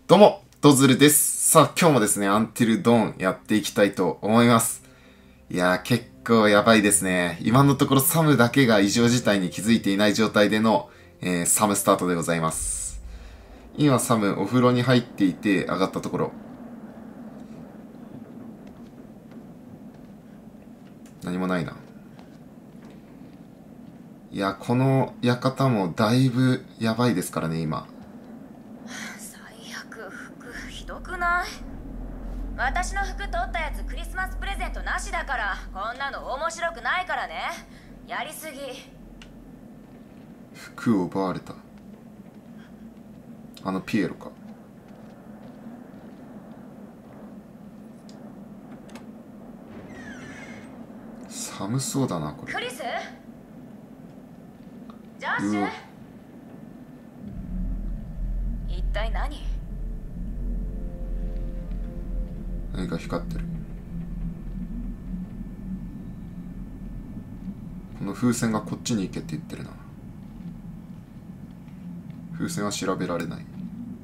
どうも、ドズルです。さあ、今日もですね、アンティルドーンやっていきたいと思います。いやー、結構やばいですね。今のところサムだけが異常事態に気づいていない状態での、サムスタートでございます。今、サム、お風呂に入っていて上がったところ。何もないな。いや、この館もだいぶやばいですからね、今。 最悪、服ひどくない？私の服取ったやつクリスマスプレゼントなしだから、こんなの面白くないからね。やりすぎ。 服を奪われた。あのピエロか。寒そうだな、これ。 クリス？ジョッシュ？一体何？ 何か光ってる。この風船がこっちに行けって言ってるな。風船は調べられない。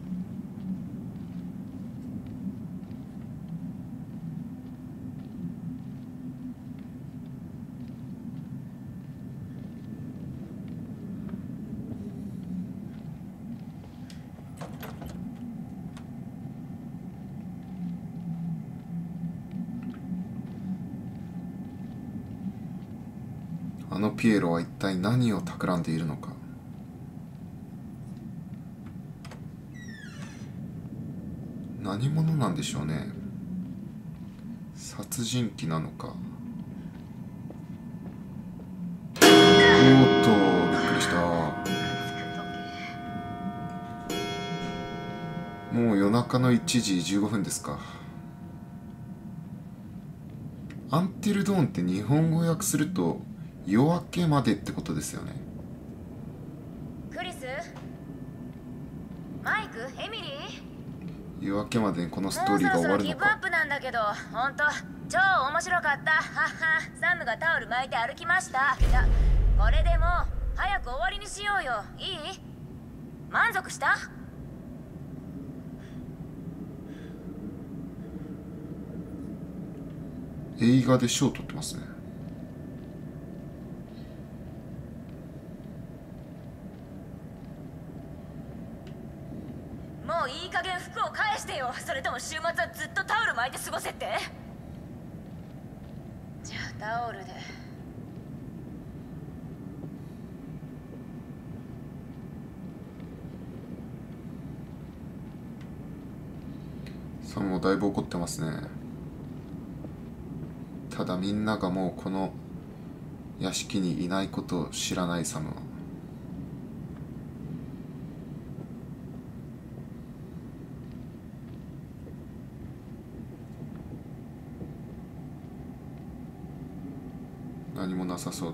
あのピエロは一体何を企んでいるのか。何者なんでしょうね。殺人鬼なのか。おーっと、びっくりした。もう夜中の1時15分ですか。アンティルドーンって日本語訳すると夜明けまでってことですよね。 クリス？マイク？エミリー？ 夜明けまでにこのストーリーが終わるのもうそろそろギブアッか。 プなんだけど、ほんと超面白かった。はっは。サムがタオル巻いて歩きました。いや、これでもう早く終わりにしようよ。いい？満足した？ 映画で賞を取ってますね。 もういい加減服を返してよ。それとも週末はずっとタオル巻いて過ごせって？じゃあタオルで。 サムもだいぶ怒ってますね。ただみんながもうこの屋敷にいないことを知らないサムは。何もなさそうだ。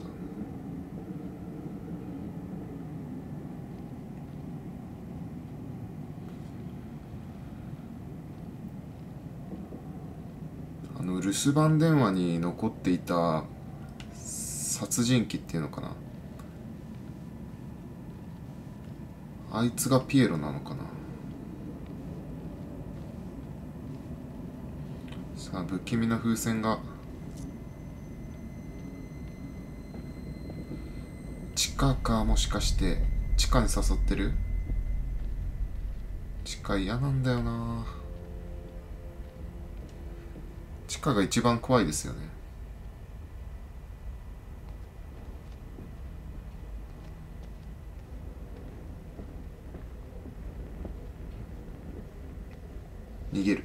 留守番電話に残っていた殺人鬼っていうのかな。あいつがピエロなのかな。さあ、不気味な風船が。地下か、もしかして地下に誘ってる。地下嫌なんだよな。地下が一番怖いですよね。逃げる。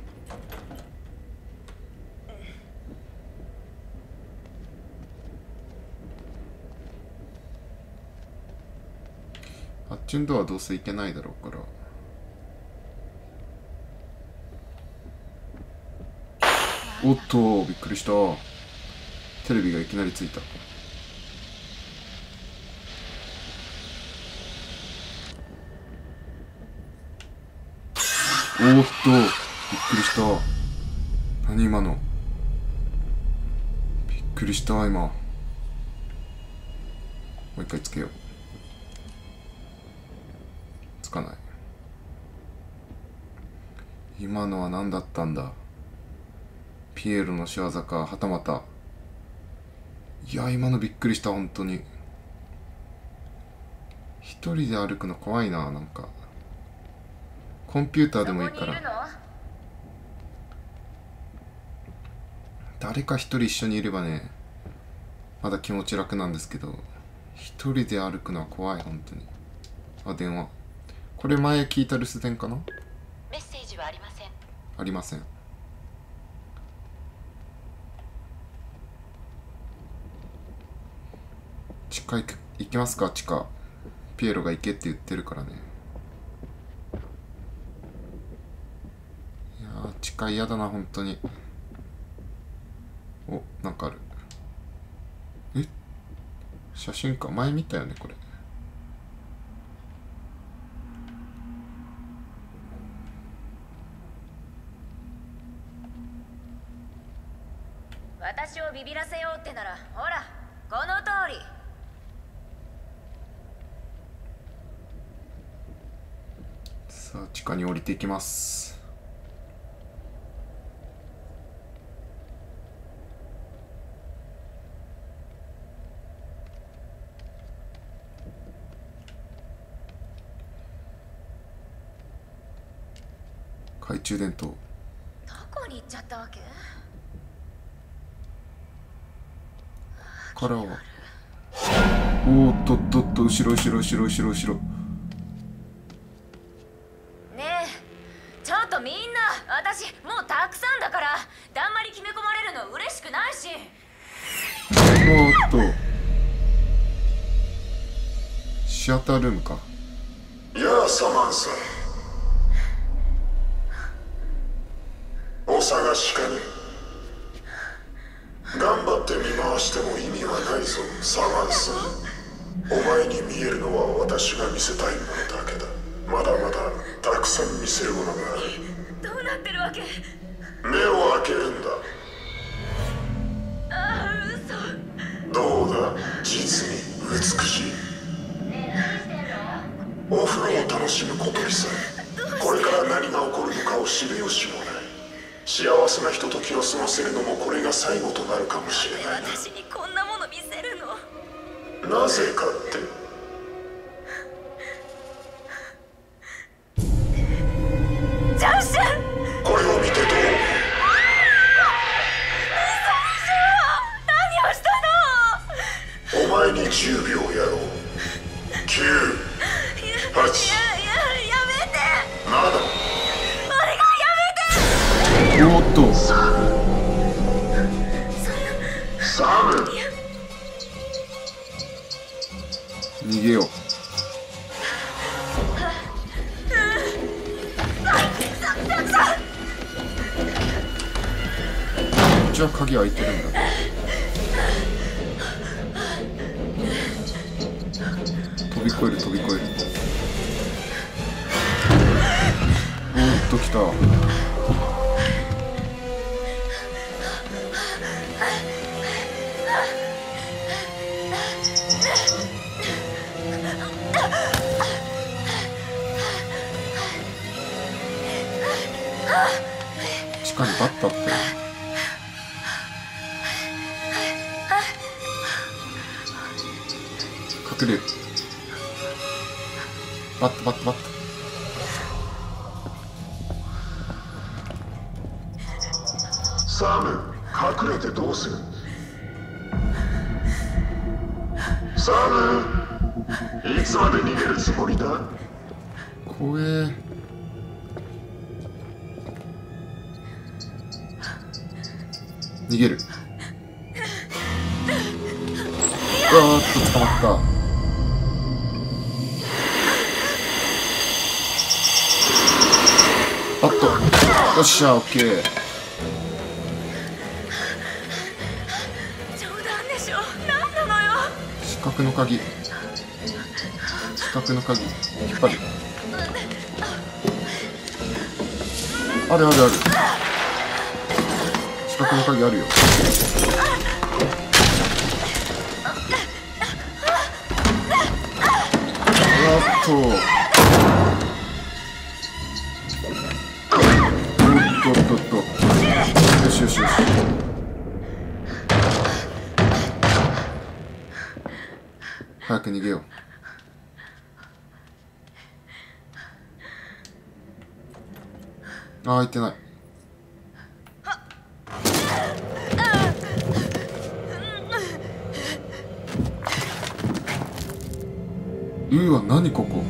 あっちのドアはどうせ行けないだろうから。おっと、びっくりした。テレビがいきなりついた。おっと、びっくりした。何今の。びっくりした今。もう一回つけよう。つかない。 今のは何だったんだ。ピエロの仕業か、はたまた。いや、今のびっくりした、本当に。一人で歩くの怖いな、なんか。コンピューターでもいいから。誰か一人一緒にいればね、まだ気持ち楽なんですけど、一人で歩くのは怖い、本当に。あ、電話。これ前聞いた留守電かな？ メッセージはありません。 ありません。地下行きますか、地下。ピエロが行けって言ってるからね。いやー、地下嫌だな、本当に。お、なんかある。え？写真か。前見たよね、これ。 私をビビらせようってなら、ほら、この通り。 さあ、地下に降りていきます。懐中電灯。 どこに行っちゃったわけ？ からは。おーっとっとっと、後ろ後ろ後ろ後ろ後ろ。 ねえ、ちょっとみんな、私もうたくさんだからだんまり決め込まれるの嬉しくないし。 おーっと、シアタールームか。 やあ、サマンサ。お探しかね。頑張って見回しても意味はないぞ、サマンサ。お前に見えるのは私が見せたいものだけだ。まだまだたくさん見せるものがある。 どうなってるわけ？ 目を開けるんだ。 ああ、嘘。 どうだ、実に美しい。お風呂を楽しむことにさえ、これから何が起こるのかを知る由もない。幸せなひとときを過ごせるのもこれが最後となるかもしれないな。 私にこんなもの見せるの？ なぜかってジャンシュン、 これを見てどう？ 何をしたの？ お前に10秒やろう。9、8、 やめて。 まだおーっと、 サム。 逃げよう。じゃあ鍵開いてるんだ。飛び越える飛び越える。おーっと来た。地下にバッタって。隠れる。バッタバッタバッタ。 サム、隠れてどうする？サム、いつまで逃げるつもりだ？ 怖え。逃げる。うわーっと捕まった。あっと、よっしゃ、オッケー。 冗談でしょ？何なのよ。 四角の鍵。四角の鍵引っ張る。あるあるある。四角の鍵あるよ。やっと。 しよしよし。早く逃げよう。ああ、開いてない。わ、何ここ。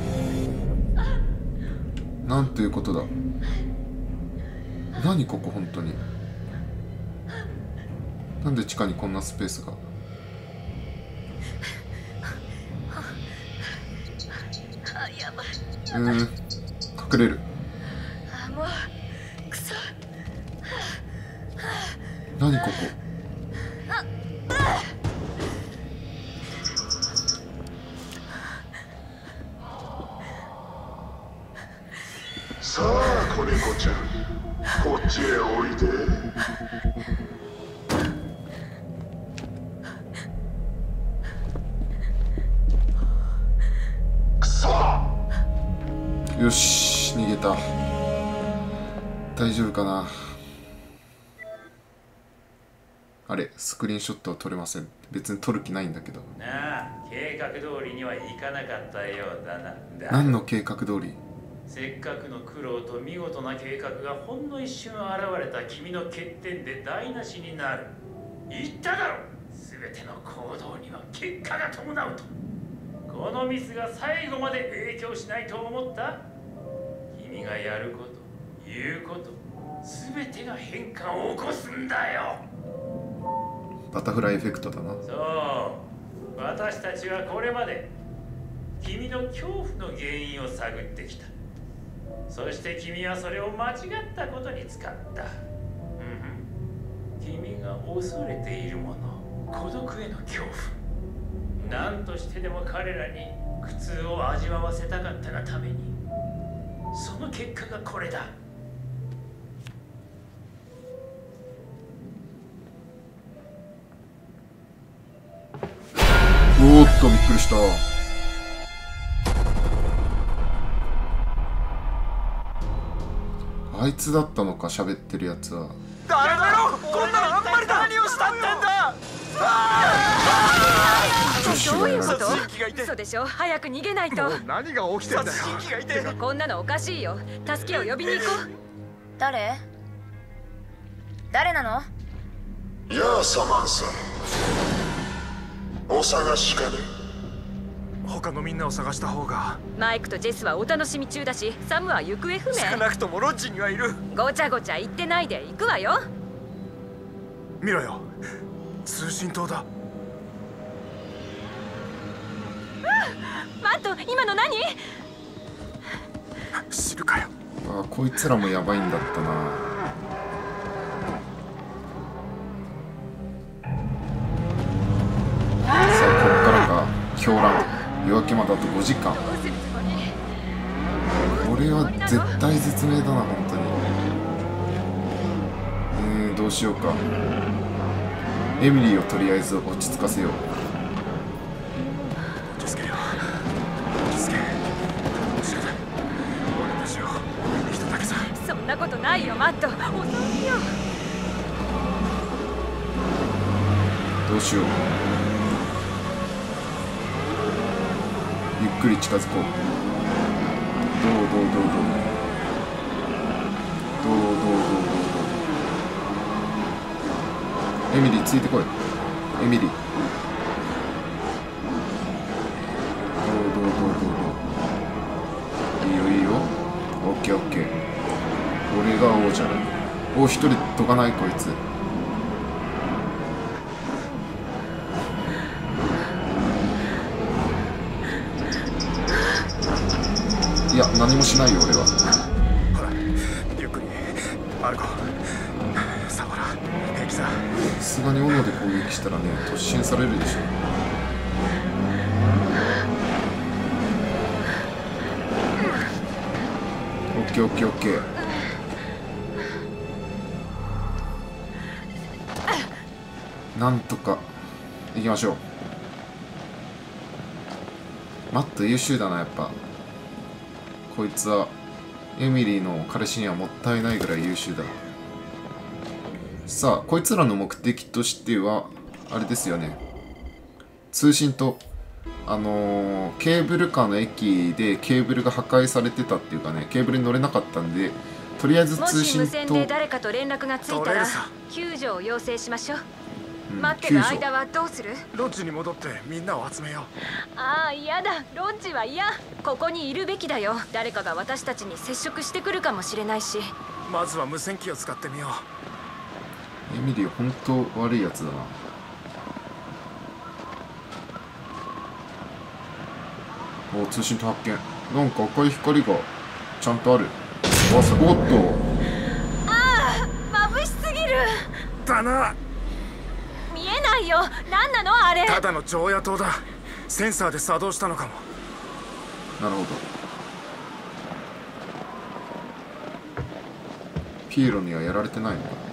なんていうことだ。何ここ、本当に。なんで地下にこんなスペースが。隠れる。何ここ。 さあ子猫ちゃん、こっちへおいで。くそ。 よし、逃げた。大丈夫かな。あれ、スクリーンショットは撮れません。別に撮る気ないんだけど。 なあ、計画通りにはいかなかったようだな。 何の計画通り？ せっかくの苦労と見事な計画がほんの一瞬現れた君の欠点で台無しになる。言っただろ、全ての行動には結果が伴うと。このミスが最後まで影響しないと思った？君がやること、言うこと、全てが変化を起こすんだよ。 バタフライエフェクトだな。 そう、私たちはこれまで君の恐怖の原因を探ってきた。そして君はそれを間違ったことに使った。君が恐れているもの、孤独への恐怖。何としてでも彼らに苦痛を味わわせたかったがために、その結果がこれだ。 おーっと、びっくりした。あいつだったのか、喋ってるやつは。 誰だろ、こんなのあんまりだ。何をしたってんだ。 女子がやられてる。 嘘でしょ。早く逃げないと。 何が起きてんだよ。殺人鬼がいて。 こんなのおかしいよ。助けを呼びに行こう。誰なの？ やあサマンサ、お探しかね。 他のみんなを探した方が。 マイクとジェスはお楽しみ中だし、サムは行方不明。 少なくともロッジにはいる。 ごちゃごちゃ言ってないで行くわよ。 見ろよ、通信塔だ。 マット、今の何？ 知るかよ。 ああ、こいつらもやばいんだったな。さあ、こっからが狂乱。夜明けまであと5時間。これは絶体絶命だな、本当に。どうしようか。エミリーをとりあえず落ち着かせよう。 助けよう、助け。仕方ない、俺たちを見に来ただけさ。 そんなことないよ、マット。遅いよ。 どうしよう。ゆっくり近づこう。どうエミリーついてこい。エミリー。いいよいいよ。オッケーオッケー。俺が王者だ。お、一人どかないこいつ。いや、何もしないよ俺は。 ほら、ゆっくり歩こう。さあほら、平気さ。 さすがに斧で攻撃したらね、突進されるでしょ。オッケーオッケーオッケー。なんとか行きましょう。マット優秀だな、やっぱ。こいつはエミリーの彼氏にはもったいないぐらい優秀だ。 さあこいつらの目的としてはあれですよね、通信とケーブルカーの駅でケーブルが破壊されてたっていうかね、ケーブルに乗れなかったんで、とりあえずも通信し無線とで誰かと連絡がついたら取れるさ救助を要請しましょう。 うん待ってる間はどうする？ ロッジに戻ってみんなを集めよああ嫌だ、ロッジは嫌。ここにいるべきだよ。誰かが私たちに接触してくるかもしれないし。 う。まずは無線機を使ってみよう。 エミリー本当悪いやつだな。お、通信と発見。なんか赤い光がちゃんとある。おっとああ眩しすぎる。 だな。 見えないよ。何なのあれ。 ただの常夜灯だ。センサーで作動したのかも。 なるほど。ピエロにはやられてないのかな。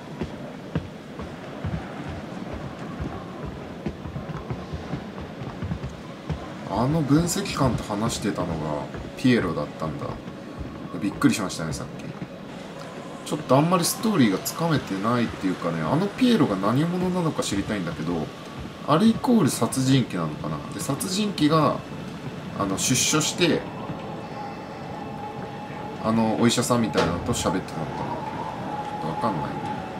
あの分析官と話してたのがピエロだったんだ。びっくりしましたね、さっき。ちょっとあんまりストーリーがつかめてないっていうかね、あのピエロが何者なのか知りたいんだけど、あれイコール殺人鬼なのかな。で、殺人鬼が出所してお医者さんみたいなのと喋ってたのかな。ちょっとわかんないね。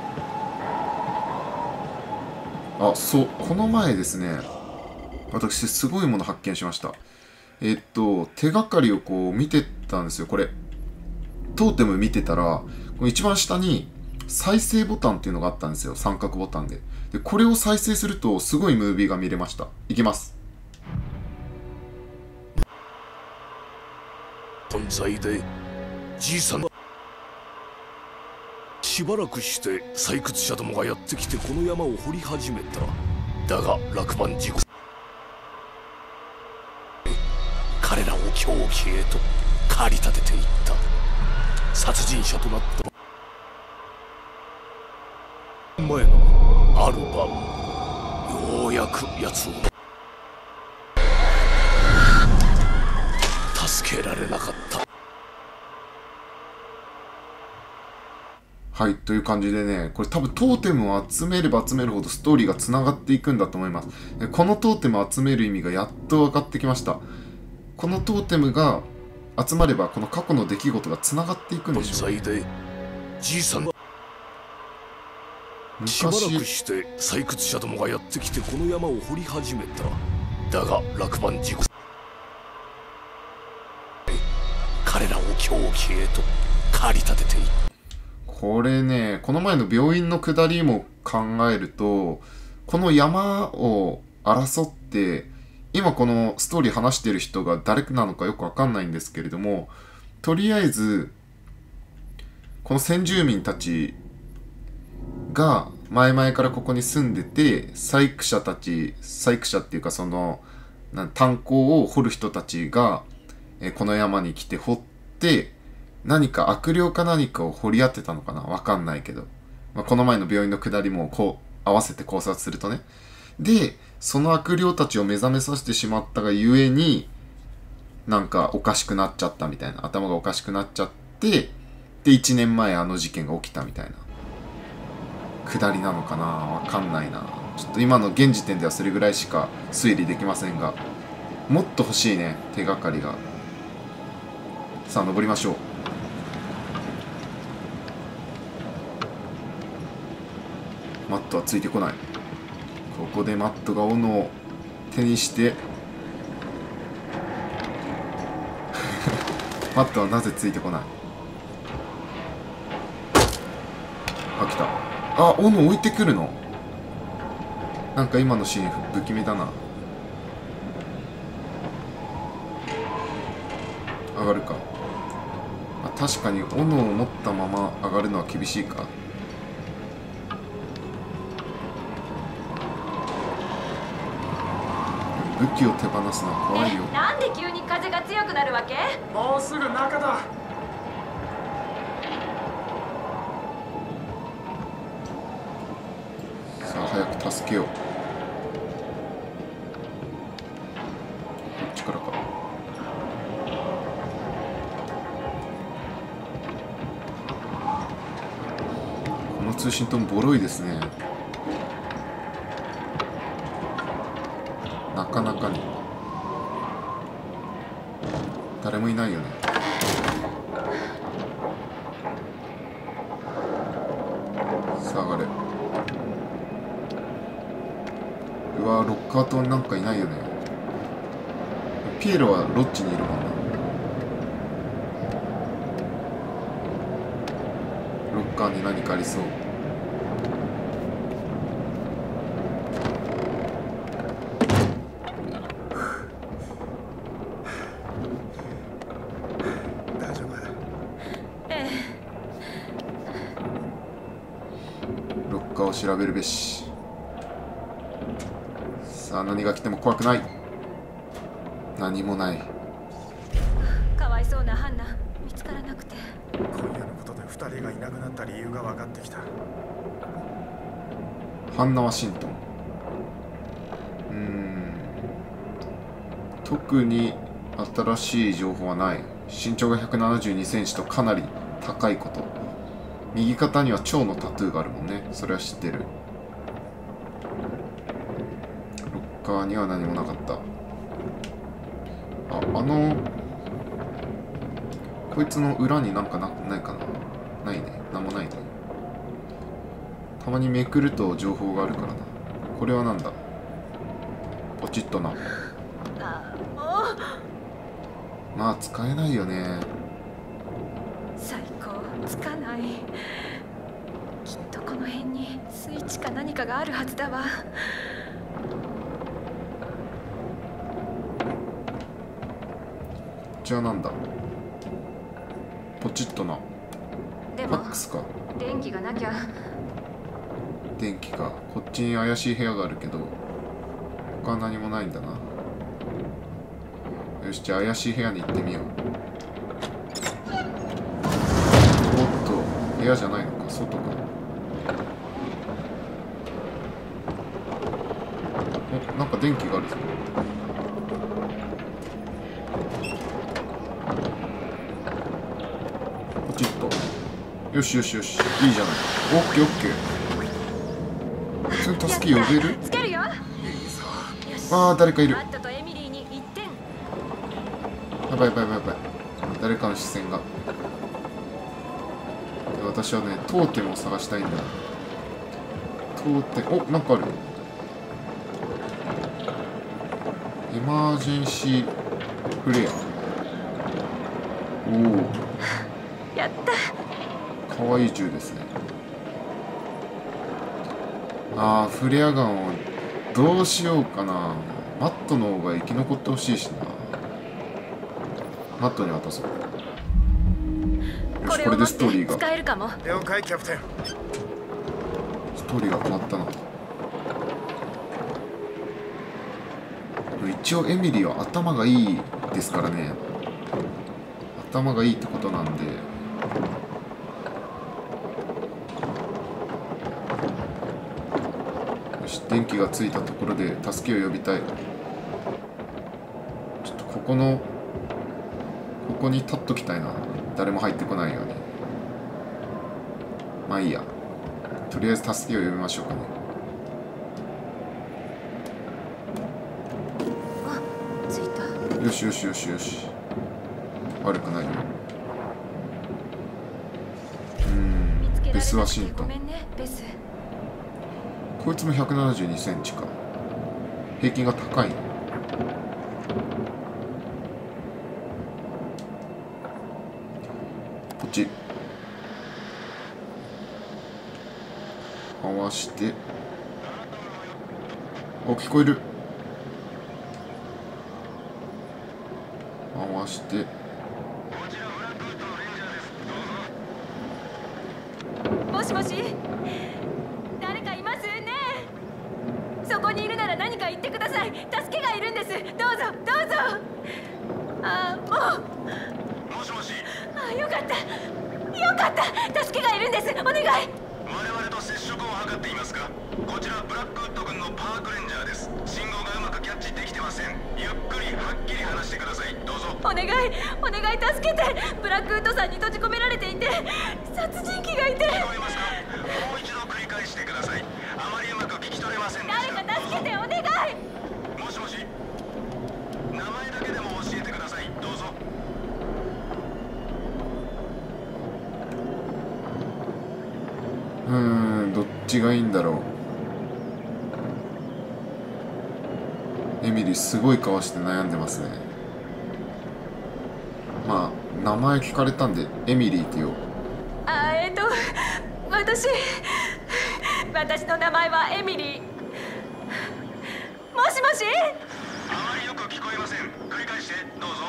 あ、そう、この前ですね、私すごいもの発見しました。手がかりをこう見てたんですよ。これトーテム見てたら、この一番下に再生ボタンっていうのがあったんですよ。三角ボタンで。でこれを再生するとすごいムービーが見れました。いきます。 存在でじいさんはしばらくして採掘者どもがやってきてこの山を掘り始めた。だが落盤事故、彼らを狂気へと駆り立てていった。殺人者となった前のある晩、ようやく奴を助けられなかった。 はい、という感じでね、これ多分トーテムを集めれば集めるほどストーリーがつながっていくんだと思います。でこのトーテムを集める意味がやっと分かってきました。このトーテムが集まればこの過去の出来事がつながっていくんでしょう。 存在でじいさんはしばらく昔して採掘者どもがやってきてこの山を掘り始めた。だが落盤事故、彼らを狂気へと駆り立てていった。 これね、この前の病院の下りも考えると、この山を争って、今このストーリー話してる人が誰なのかよくわかんないんですけれども、とりあえず、この先住民たちが前々からここに住んでて、採掘者っていうか炭鉱を掘る人たちが、この山に来て掘って、何か悪霊か何かを掘り当てたのかな、わかんないけど、この前の病院の下りもこう合わせて考察するとね。でその悪霊たちを目覚めさせてしまったがゆえに、なんかおかしくなっちゃったみたいな、頭がおかしくなっちゃって、で1年前あの事件が起きたみたいな下りなのかな、わかんないな。ちょっと今の現時点ではそれぐらいしか推理できませんが、もっと欲しいね、手がかりが。さあ登りましょう。マットはついてこない。ここでマットが斧を手にしてマットはなぜついてこない。あ、来た。あ、斧置いてくるの。なんか今のシーン不気味だな。上がるか。確かに斧を持ったまま上がるのは厳しいか。武器を手放すのは怖いよ。 なんで急に風が強くなるわけ？ もうすぐ中だ。 さあ早く助けよう。こっちからか。この通信灯もボロいですね。なかなかに誰もいないよね。さあ上がれ。うわ、ロッカー棟になんかいないよね。ピエロはロッジにいるもんな。ロッカーに何かありそう。 大丈夫？ ロッカーを調べるべし。さあ何が来ても怖くない。何もない。 かわいそうなハンナ、見つからなくて。 今夜のことで2人がいなくなった理由が分かってきた。 ハンナ・ワシントン。特に新しい情報はない。身長が172センチとかなり高いこと。右肩には蝶のタトゥーがあるもんね。それは知ってる。ロッカーには何もなかった。こいつの裏になんかないかな。ないね。なんもないね。たまにめくると情報があるからな。これはなんだ。ポチッとな。まあ使えないよね。 最高、つかない。きっとこの辺にスイッチか何かがあるはずだわ。 じゃあなんだ。ポチッとな。 でもファックスか。 電気がなきゃ。 電気か。こっちに怪しい部屋があるけど他は何もないんだな。よし、じゃあ怪しい部屋に行ってみよう。おっと、部屋じゃないのか。外か。お、なんか電気があるぞ。ポチッと。よしよしよし、いいじゃない。オッケーオッケー。普通に助け呼べる？ つけるよ。 ああ、誰かいる。 マットとエミリーに1点。 やばいやばいやばいやばい。誰かの視線が。私はね、トーテムを探したいんだ。トーテム、お、なんかある。エマージェンシーフレア。おお。 やった。 かわいい銃ですね。ああ、フレアガンをどうしようかな。マットの方が生き残ってほしいしな。マットに渡そう。よし、これでストーリーが。 使えるかも。 了解、キャプテン。 ストーリーが変わったな。一応エミリーは頭がいいですからね。頭がいいってことなんで。よし、電気がついたところで助けを呼びたい。ちょっとここに立っときたいな。誰も入ってこないように。まあいいや。とりあえず助けを呼びましょうかね。 あ、ついた。 よしよしよしよし。悪くないよ。ベス・ワシントン。 ごめんね、ベス。 こいつも172センチか。平均が高いの。こっち回して。お、聞こえる。回して。 もしもし、誰かいますね。そこにいるなら何か言ってください。助けがいるんです。どうぞどうぞ。あ、もう。 もしもし。 あ、よかったよかった。助けがいるんです。お願い。 我々と接触を図っていますか？こちらブラックウッド軍のパークレンジャーです。信号がうまくキャッチできてません。ゆっくりはっきり話してください。どうぞ。 お願いお願い、助けて。ブラックウッドさんに閉じ込められていて殺人鬼がいて。 聞こえますか？ もう一度繰り返してください。あまりうまく聞き取れませんでした。 誰か助けてお願い。 もしもし、名前だけでも教えてください。どうぞ。 どっちがいいんだろう。エミリーすごい顔して悩んでますね。まあ名前聞かれたんでエミリーって言おう。 私の名前はエミリー。もしもし。 あまりよく聞こえません。繰り返してどうぞ。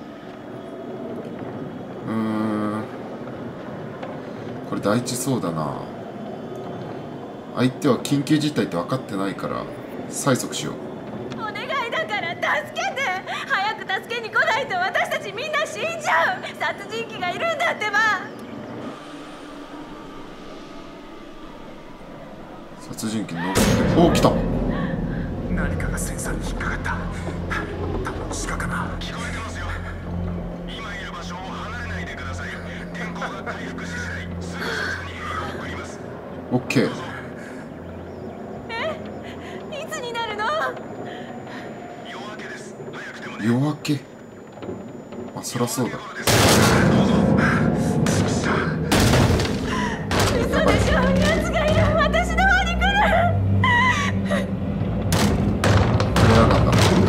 これ大事そうだな。相手は緊急事態って分かってないから催促しよう。 お願いだから助けて。早く助けに来ないと私たちみんな死んじゃう。殺人鬼がいるんだってば。 殺人鬼のおお来た。 何かがセンサーに引っかかった。多分鹿かな。 聞こえてますよ。今いる場所を離れないでください。天候が回復し次第すぐそちらに兵を送ります。 オッケー。 いつになるの？ 夜明けです。早くてもね。 夜明け。あ、そらそうだ。 嘘でしょ。奴がいる。私の方に来る。 これはなんだ。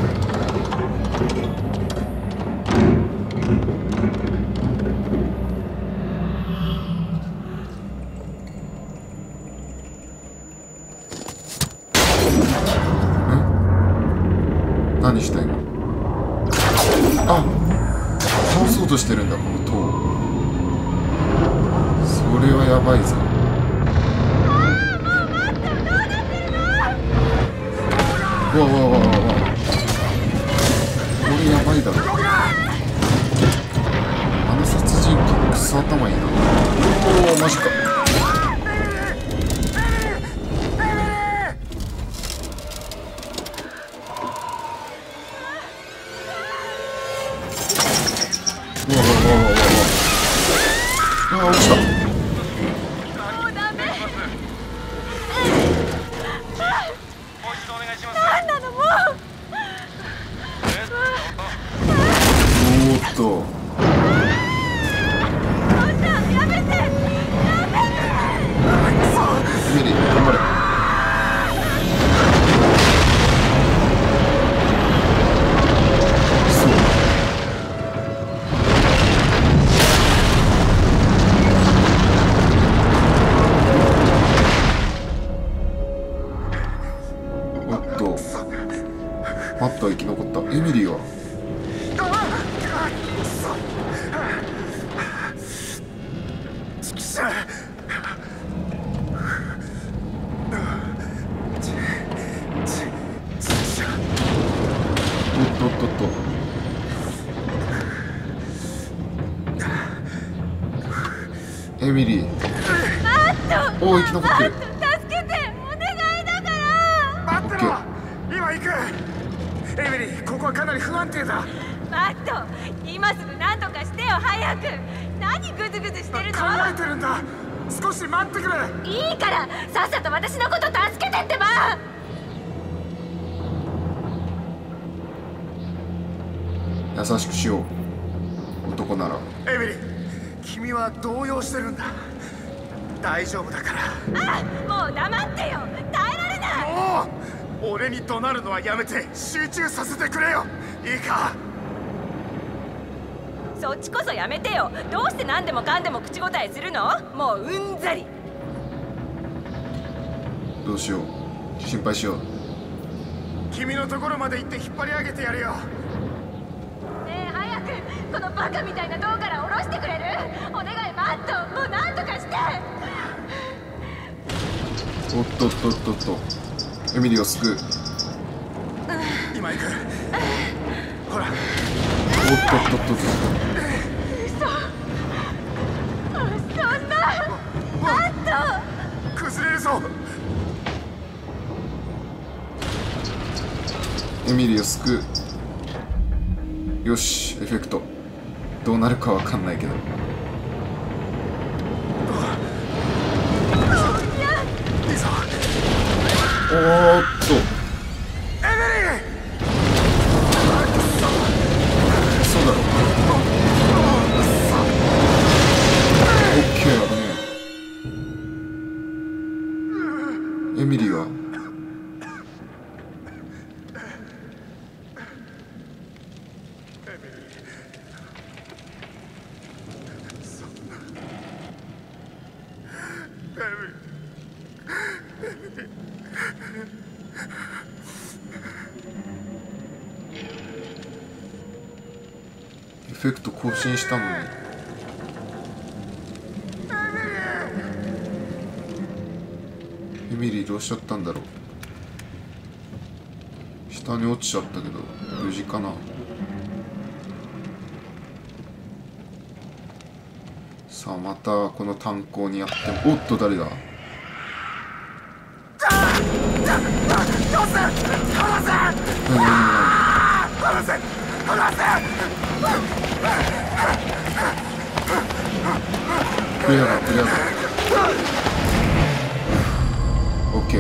何した今。あ、倒そうとしてるんだこの塔。それはやばいぞ。わわわわわ。これやばいだろ。あの殺人鬼クソ頭いいな。おおマジか。あ、落ちた。 もうダメ。 もう一度お願いします。 何なのもう。 おーっと。 やめて。 エミリー頑張れ。そう。おっと。マットは生き残った。エミリーはおっとっとっと。エミリー。おお生き残ってる。 助けて。お願いだから。 待ってろ。今行く。エミリー、ここはかなり不安定だ。 マット、今すぐ何とかしてよ。早く。何グズグズしてるの？ 考えてるんだ。少し待ってくれ。 いいからさっさと私のこと助けてってば。 優しくしよう。男なら。 エミリー、君は動揺してるんだ。大丈夫だから。 もう黙ってよ。耐えられない。 もう俺に怒鳴るのはやめて集中させてくれよ。いいか。 そっちこそやめてよ。どうして何でもかんでも口答えするの？もううんざり。 どうしよう。心配しよう。 君のところまで行って引っ張り上げてやるよ。 ねえ早くこのバカみたいな塔から下ろしてくれる？お願いマット、もう何とかして。 おっとっとっとっと。エミリーを救う。 今行く。ほら。 おっとっとっとっと。 そんなマット。 崩れるぞ。 エミリーを救う。よし、エフェクト。どうなるかわかんないけど。 エフェクト更新したのに。エミリーどうしちゃったんだろう。下に落ちちゃったけど無事かな。さあまたこの炭鉱にやっても、おっと誰だ。クリアだクリアだ。オッケー。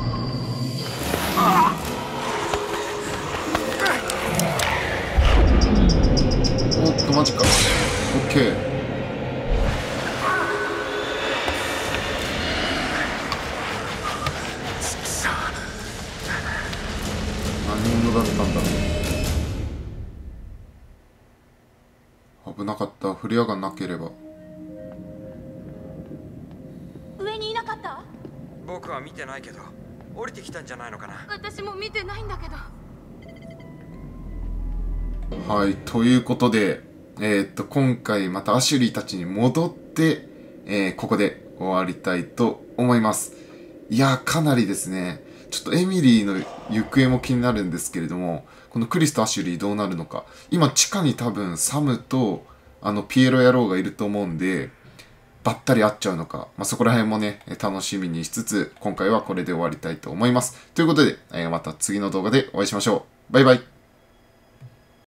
おっとマジか。オッケー。何者だったんだろう。危なかった。フレアがなければ。 上にいなかった？ 僕は見てないけど降りてきたんじゃないのかな。 私も見てないんだけど。 はい、ということで、今回またアシュリーたちに戻って、ここで終わりたいと思います。いや、かなりですね、ちょっとエミリーの行方も気になるんですけれども、このクリスとアシュリーどうなるのか。今、地下に多分サムと、ピエロ野郎がいると思うんで、ばったり会っちゃうのか。そこら辺もね、楽しみにしつつ、今回はこれで終わりたいと思います。ということで、また次の動画でお会いしましょう。バイバイ。